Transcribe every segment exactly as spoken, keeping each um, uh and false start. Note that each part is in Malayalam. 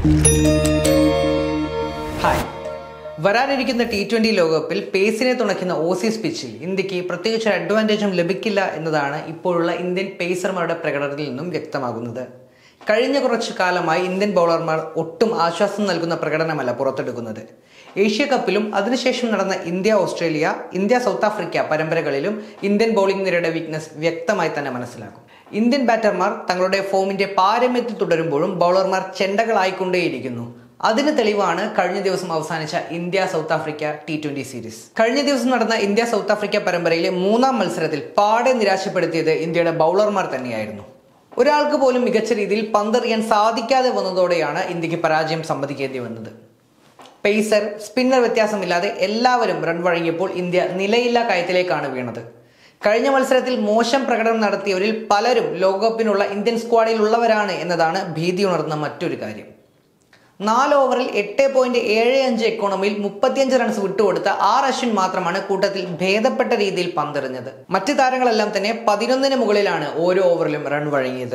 ഹായ്, വരാനിരിക്കുന്ന ടി ട്വന്റി ലോകകപ്പിൽ പേസിനെ തുണയ്ക്കുന്ന ഓസീസ് പിച്ചിൽ ഇന്ത്യക്ക് പ്രത്യേകിച്ച് ഒരു അഡ്വാൻറ്റേജും ലഭിക്കില്ല എന്നതാണ് ഇപ്പോഴുള്ള ഇന്ത്യൻ പേസർമാരുടെ പ്രകടനത്തിൽ നിന്നും വ്യക്തമാകുന്നത്. കഴിഞ്ഞ കുറച്ചു കാലമായി ഇന്ത്യൻ ബൗളർമാർ ഒട്ടും ആശ്വാസം നൽകുന്ന പ്രകടനമല്ല പുറത്തെടുക്കുന്നത്. ഏഷ്യ കപ്പിലും അതിനുശേഷം നടന്ന India Australia, India South Africa പരമ്പരകളിലും ഇന്ത്യൻ ബൗളിംഗ് നിരയുടെ വീക്ക്നെസ് വ്യക്തമായി തന്നെ മനസ്സിലാക്കും. ഇന്ത്യൻ ബാറ്റർമാർ തങ്ങളുടെ ഫോമിന്റെ പാരമ്യത്തിൽ തുടരുമ്പോഴും ബൗളർമാർ ചെണ്ടകളായിക്കൊണ്ടേയിരിക്കുന്നു. അതിന് തെളിവാണ് കഴിഞ്ഞ ദിവസം അവസാനിച്ച India South Africa T twenty series. കഴിഞ്ഞ ദിവസം നടന്ന ഇന്ത്യ സൗത്ത് ആഫ്രിക്ക പരമ്പരയിലെ മൂന്നാം മത്സരത്തിൽ പാടെ നിരാശപ്പെടുത്തിയത് ഇന്ത്യയുടെ ബൗളർമാർ തന്നെയായിരുന്നു. ഒരാൾക്ക് പോലും മികച്ച രീതിയിൽ പന്തെറിയാൻ സാധിക്കാതെ വന്നതോടെയാണ് ഇന്ത്യക്ക് പരാജയം സമ്മതിക്കേണ്ടി വന്നത്. പേസർ, സ്പിന്നർ വ്യത്യാസമില്ലാതെ എല്ലാവരും റൺ വഴങ്ങിയപ്പോൾ ഇന്ത്യ നിലയില്ലാ കയത്തിലേക്കാണ് വീണത്. കഴിഞ്ഞ മത്സരത്തിൽ മോശം പ്രകടനം നടത്തിയവരിൽ പലരും ലോകകപ്പിനുള്ള ഇന്ത്യൻ സ്ക്വാഡിൽ ഉള്ളവരാണ് എന്നതാണ് ഭീതി ഉണർന്ന മറ്റൊരു കാര്യം. നാല് ഓവറിൽ എട്ട് പോയിന്റ് ഏഴ് അഞ്ച് എക്കോണമിയിൽ മുപ്പത്തിയഞ്ച് റൺസ് വിട്ടുകൊടുത്ത ആർ അശ്വിൻ മാത്രമാണ് കൂട്ടത്തിൽ ഭേദപ്പെട്ട രീതിയിൽ പന്തെറിഞ്ഞത്. മറ്റ് താരങ്ങളെല്ലാം തന്നെ പതിനൊന്നിന് മുകളിലാണ് ഓരോ ഓവറിലും റൺ വഴങ്ങിയത്.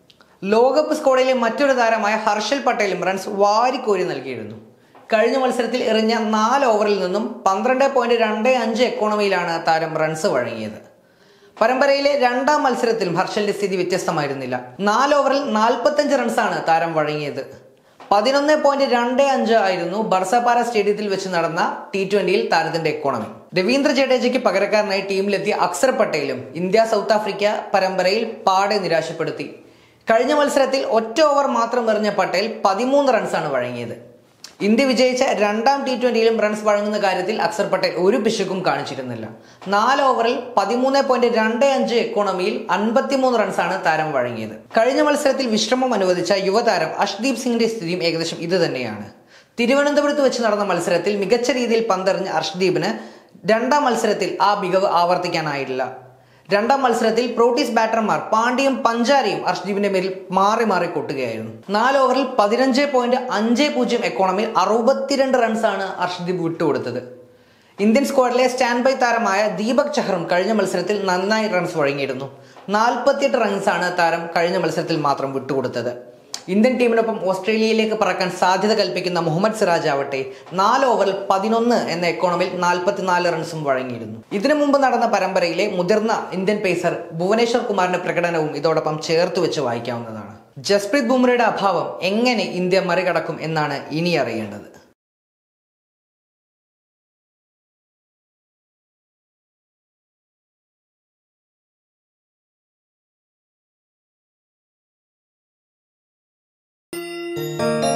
ലോകകപ്പ് സ്ക്വാഡിലെ മറ്റൊരു താരമായ ഹർഷൽ പട്ടേലും റൺസ് വാരിക്കോരി നൽകിയിരുന്നു. കഴിഞ്ഞ മത്സരത്തിൽ എറിഞ്ഞ നാല് ഓവറിൽ നിന്നും പന്ത്രണ്ട് പോയിന്റ് രണ്ട് അഞ്ച് എക്കോണമിയിലാണ് താരം റൺസ് വഴങ്ങിയത്. പരമ്പരയിലെ രണ്ടാം മത്സരത്തിലും ഹർഷലിന്റെ സ്ഥിതി വ്യത്യസ്തമായിരുന്നില്ല. നാല് ഓവറിൽ നാൽപ്പത്തഞ്ച് റൺസാണ് താരം വഴങ്ങിയത്. പതിനൊന്ന് പോയിന്റ് രണ്ട് അഞ്ച് ആയിരുന്നു ബർസപാര സ്റ്റേഡിയത്തിൽ വെച്ച് നടന്ന ടി ട്വന്റിയിൽ താരത്തിന്റെ എക്കോണമി. രവീന്ദ്ര ജഡേജയ്ക്ക് പകരക്കാരനായി ടീമിലെത്തിയ അക്സർ പട്ടേലും ഇന്ത്യ സൗത്ത് ആഫ്രിക്ക പരമ്പരയിൽ പാടെ നിരാശപ്പെടുത്തി. കഴിഞ്ഞ മത്സരത്തിൽ ഒറ്റ ഓവർ മാത്രം എറിഞ്ഞ പട്ടേൽ പതിമൂന്ന് റൺസാണ് വഴങ്ങിയത്. ഇന്ത്യ വിജയിച്ച രണ്ടാം ടി ട്വന്റിയിലും റൺസ് വഴങ്ങുന്ന കാര്യത്തിൽ അക്സർ പട്ടേൽ ഒരു പിശുക്കും കാണിച്ചിരുന്നില്ല. നാല് ഓവറിൽ പതിമൂന്ന് പോയിന്റ് രണ്ട് അഞ്ച് എക്കോണമിയിൽ അൻപത്തിമൂന്ന് റൺസാണ് താരം വഴങ്ങിയത്. കഴിഞ്ഞ മത്സരത്തിൽ വിശ്രമം അനുവദിച്ച യുവതാരം അർഷ്ദീപ് സിംഗിന്റെ സ്ഥിതിയും ഏകദേശം ഇത് തന്നെയാണ്. തിരുവനന്തപുരത്ത് വെച്ച് നടന്ന മത്സരത്തിൽ മികച്ച രീതിയിൽ പന്തെറിഞ്ഞ അർഷ്ദീപിന് രണ്ടാം മത്സരത്തിൽ ആ മികവ് ആവർത്തിക്കാനായില്ല. രണ്ടാം മത്സരത്തിൽ പ്രോട്ടീസ് ബാറ്റർമാർ പാണ്ഡ്യയും പഞ്ചാരയും അർഷ്ദീപിന്റെ മേലിൽ മാറി മാറി കൊട്ടുകയായിരുന്നു. നാല് ഓവറിൽ പതിനഞ്ച് പോയിന്റ് അഞ്ച് പൂജ്യം എക്കോണമിയിൽ അറുപത്തിരണ്ട് റൺസാണ് അർഷ്ദീപ് വിട്ടുകൊടുത്തത്. ഇന്ത്യൻ സ്ക്വാഡിലെ സ്റ്റാൻഡ് ബൈ താരമായ ദീപക് ചഹറും കഴിഞ്ഞ മത്സരത്തിൽ നന്നായി റൺസ് വഴങ്ങിയിരുന്നു. നാൽപ്പത്തിയെട്ട് റൺസാണ് താരം കഴിഞ്ഞ മത്സരത്തിൽ മാത്രം വിട്ടുകൊടുത്തത്. ഇന്ത്യൻ ടീമിനൊപ്പം ഓസ്ട്രേലിയയിലേക്ക് പറക്കാൻ സാധ്യത കൽപ്പിക്കുന്ന മുഹമ്മദ് സിറാജ് ആവട്ടെ നാല് ഓവറിൽ പതിനൊന്ന് എന്ന എക്കോണമിയിൽ നാൽപ്പത്തിനാല് റൺസും വഴങ്ങിയിരുന്നു. ഇതിനു മുമ്പ് നടന്ന പരമ്പരയിലെ മുതിർന്ന ഇന്ത്യൻ പേസർ ഭുവനേശ്വർ കുമാറിന്റെ പ്രകടനവും ഇതോടൊപ്പം ചേർത്ത് വെച്ച് വായിക്കാവുന്നതാണ്. ജസ്പ്രീത് ബുംറയുടെ അഭാവം എങ്ങനെ ഇന്ത്യ മറികടക്കും എന്നാണ് ഇനി അറിയേണ്ടത്. you